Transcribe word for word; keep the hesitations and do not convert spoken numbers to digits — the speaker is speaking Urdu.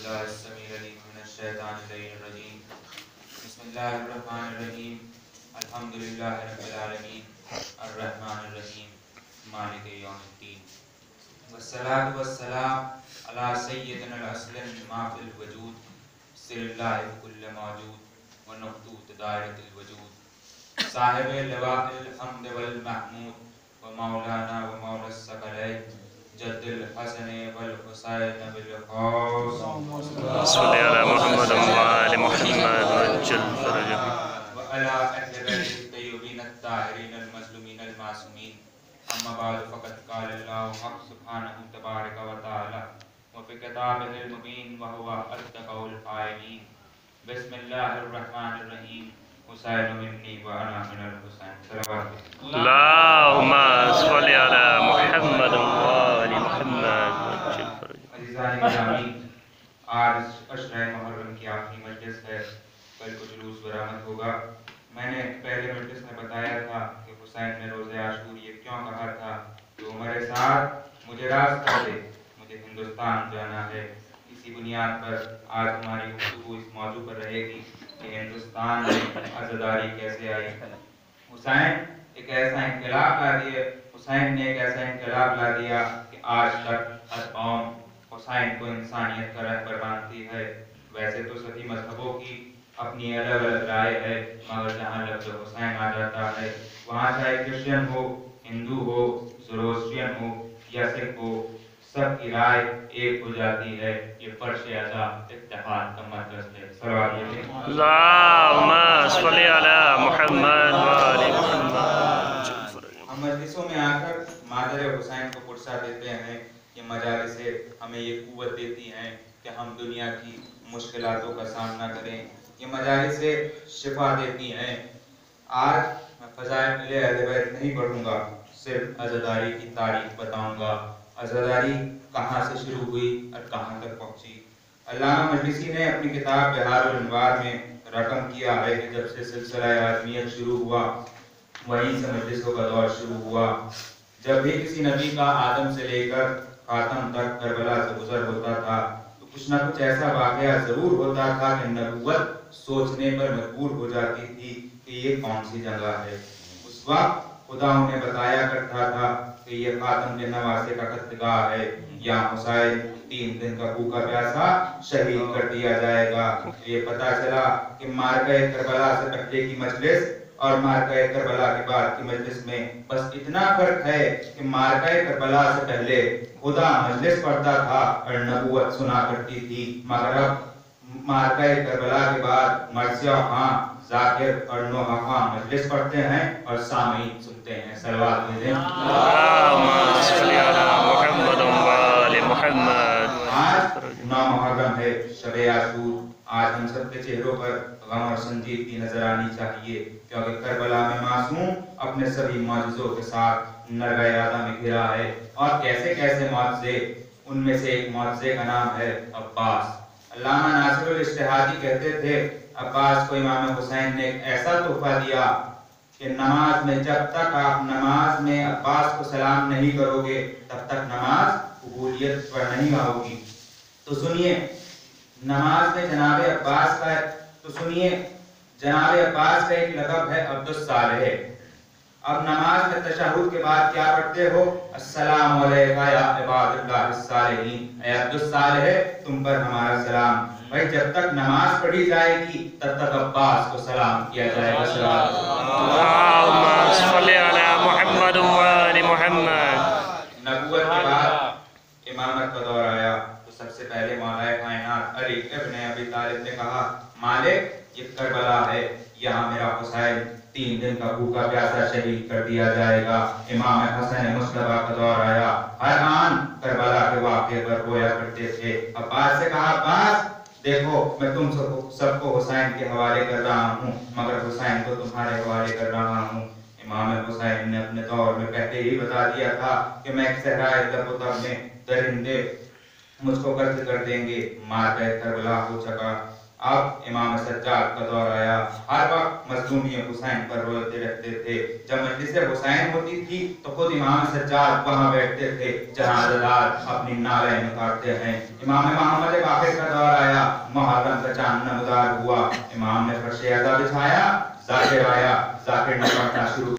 بالله السميع العليم من الشيطان الرجيم بسم الله الرحمن الرحيم الحمد لله رب العالمين الرحمن الرحيم مالك يوم الدين والصلاة والسلام على سيدنا الأسلم ما في الوجود سر الله كل موجود ونقطة دائرة الوجود صاحب لواء الحمد والمحمود ومولانا ومولى الثقلين جد الحسن والحسين بالخاص صل على محمد وآل محمد وجل فرجه وعلى أهل بيت الطيبين الطاهرين المظلومين المعصومين أما بعد فقد قال الله حق سبحانه تبارك وتعالى وفي كتابه المبين وهو أصدق القائلين بسم الله الرحمن الرحيم حسين مني وأنا من الحسين صلوات اللهم صل على محمد وآل محمد وجل فرجه عزیزان گرامی، آج عشرہ محرم کی آخری مجلس ہے، کل کو جلوس برآمد ہوگا۔ میں نے پہلے مجلس میں بتایا تھا کہ حسین نے روز عاشور یہ کیوں کہا تھا کہ عمر سعد مجھے راستہ دے، مجھے ہندوستان جانا ہے۔ اسی بنیاد پر آج ہماری گفتگو اس موضوع پر رہے گی کہ ہندوستان میں عزاداری کیسے آئی۔ حسین ایک ایسا انقلاب لا دیا حسین نے ایک ایسا انقلاب لا دیا کہ آج تک ہر قوم حسین کو انسانیت کا رہبر مانتی ہے۔ ویسے تو سبھی مذہبوں کی اپنی الگ الگ رائے ہے، مگر جہاں لفظ حسین آ جاتا ہے وہاں چاہے کرسچن ہو، ہندو ہو، زروسٹرین ہو یا سکھ ہو، سب کی رائے ایک ہو جاتی ہے۔ یہ فرش اعضا اتحاد کا مرکز ہے۔ صلوات علیہ اللهم صل على محمد وآل محمد وجل فرجه ہم مجلسوں میں آ کر مادر حسین کو پرسا دیتے ہیں، یہ مجالس ہمیں یہ قوت دیتی ہیں کہ ہم دنیا کی مشکلاتوں کا سامنا کریں، یہ مجالس شفا دیتی ہیں۔ آج میں فضائل اہل بیت نہیں پڑھوں گا، صرف عزاداری کی تاریخ بتاؤں گا، عزاداری کہاں سے شروع ہوئی اور کہاں تک پہنچی۔ علامہ مجلسی نے اپنی کتاب بہار الانوار میں رقم کیا ہے کہ جب سے سلسلہ آدمیت شروع ہوا وہیں سے مجلسوں کا دور شروع ہوا۔ جب بھی کسی نبی کا آدم سے لے کر خاتم تک کربلا سے گزر ہوتا تھا تو کچھ نہ کچھ ایسا واقعہ ضرور ہوتا تھا کہ نبوت سوچنے پر مجبور ہو جاتی تھی کہ یہ کون سی جگہ ہے۔ اس وقت خدا انہیں بتایا کرتا تھا کہ یہ خاتم کے نواسے کا قتلگاہ ہے، یہاں حسین تین دن کا بھوکا پیاسا شہید کر دیا جائے گا۔ یہ پتا چلا کہ مارکہ کربلا سے پہلے کی مجلس اور مارکہ کربلا کے بعد کی مجلس میں بس اتنا فرق ہے کہ مارکہ کربلا سے پہلے خدا مجلس پڑھتا تھا اور نبوت سنا کرتی تھی، مگر اب مارکہ کربلا کے بعد مرثیہ خان، ذاکر اور نوحہ خان مجلس پڑھتے ہیں اور سامعین سنتے ہیں۔ صلوات بھیجیں۔ اللهم صل على محمد وآل محمد آج نو محرم ہے، شب عاشور۔ آج ہم سب کے چہروں پر غم اور سنجیدگی نظر آنی چاہیے، کیونکہ کربلا میں معصوم اپنے سبھی معجزوں کے ساتھ نرگہ یادہ میں گھرا ہے، اور کیسے کیسے معجزے۔ ان میں سے ایک معجزے کا نام ہے عباس۔ علامہ ناصر الاجتہادی کہتے تھے عباس کو امام حسین نے ایک ایسا تحفہ دیا کہ نماز میں جب تک آپ نماز میں عباس کو سلام نہیں کرو گے تب تک نماز قبولیت پر نہیں ہوگی۔ تو سنیے نماز میں جناب عباس کا تو سنیے جناب عباس کا ایک لقب ہے عبد الصالح۔ اب نماز میں تشہد کے بعد کیا پڑھتے ہو؟ السلام علیکہ یا عباد اللہ الصالحین، اے عبد الصالح تم پر ہمارا سلام۔ بھائی جب تک نماز پڑھی جائے گی تب تک عباس کو سلام کیا جائے گا۔ اللهم صل على محمد وآل محمد۔ نبوت کے بعد امامت کا دور آیا تو سب سے پہلے مولا کائنات علی ابن ابی طالب نے کہا مالک یہ کربلا ہے، یہاں میرا حسین تین دن کا بھوکا پیاسا شہید کر دیا جائے گا۔ امام حسن مصطفیٰ کا دور آیا، ہر آن کربلا کے واقعے پر رویا کرتے تھے۔ عباس سے کہا عباس دیکھو میں تم سب کو حسین کے حوالے کر رہا ہوں، مگر حسین کو تمہارے حوالے کر رہا ہوں۔ امام حسین نے اپنے دور میں پہلے ہی بتا دیا تھا کہ میں ایک صحرائے تب و تب میں درندے مجھ کو قتل کر دیں گے۔ مارکہ کربلا ہو چکا، اب امام سجاد کا دور آیا، ہر وقت مظلومی حسین پر روتے رہتے تھے۔ جب مجلس حسین ہوتی تھی تو خود امام سجاد وہاں بیٹھتے تھے جہاں حضرات اپنی نعریں اتارتے ہیں۔ امام محمد باقر کا دور آیا، محرم کا چاند نمودار ہوا، امام نے فرش ازا بچھایا، ذاکر آیا، ذاکر نے پڑھنا شروع